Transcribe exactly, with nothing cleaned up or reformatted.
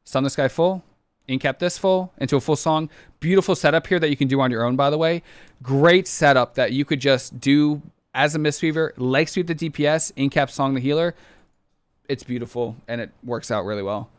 Sun the Sky full, incap this full into a full song. Beautiful setup here that you can do on your own, by the way. Great setup that you could just do as a Mistweaver, leg sweep the D P S, incap song the healer. It's beautiful, and it works out really well.